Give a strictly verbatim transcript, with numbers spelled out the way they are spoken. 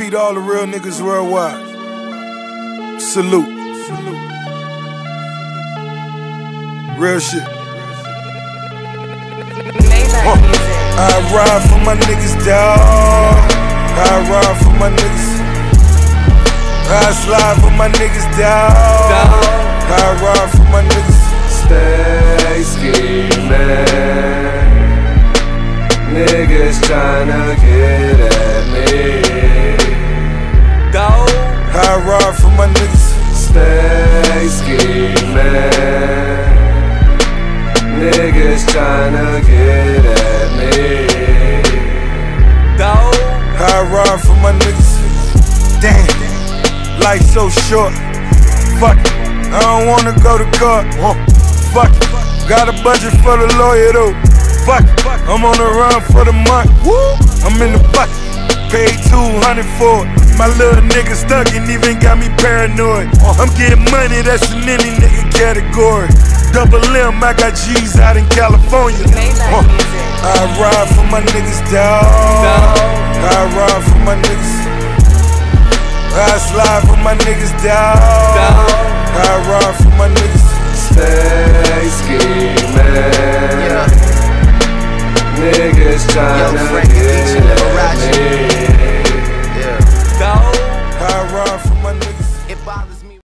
P to all the real niggas worldwide. Salute. Real shit. Uh, I ride for my niggas, dawg. I ride for my niggas. I slide for my niggas, dawg. I ride for my niggas. Stay scheming. Niggas tryna get at me. Dawg. I ride for my niggas. Stay scheming. Niggas tryna get at me. Dawg. I ride for my niggas. Damn, life so short. Fuck it, I don't wanna go to court. Fuck it, got a budget for the lawyer though. Fuck it, I'm on the run for the month. I'm in the bucket, paid two hundred for it. My little nigga stuck and even got me paranoid. I'm getting money, that's in any nigga category. Double M, I got G's out in California. Uh, I ride for my niggas, dawg. I ride for my niggas. I slide for my niggas, dawg. I ride for my niggas. Stay scheming. Niggas tryna get at me.